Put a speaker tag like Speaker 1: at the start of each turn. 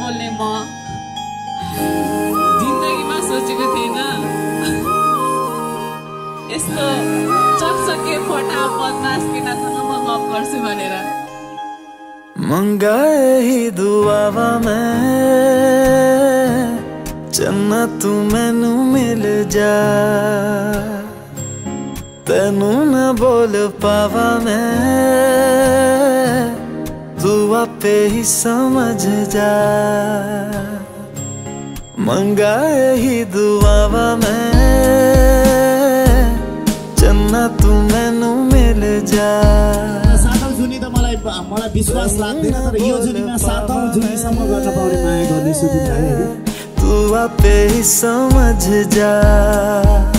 Speaker 1: बोल्ने म जिन्दगीमा सोचेको थिएन यस्तो चकचके फटा बदमास केटासँग म गफ गर्छु भनेर।
Speaker 2: मंगाए ही दुआवा मैं चन्ना तू मैनू मिल जा, तेनू न बोल पावा मैं तू आपे ही समझ जा। मंगाए ही दुआवा मैं चन्ना तू मैनू मिल जा।
Speaker 3: सातौं जुनी त मलाई विश्वास लाग्दैन, तर यो जुनीमा सातौं जुनीसम्म गर्न पाउने माया गर्ने सुबिधा है।
Speaker 2: तू आपे ही समझ जा।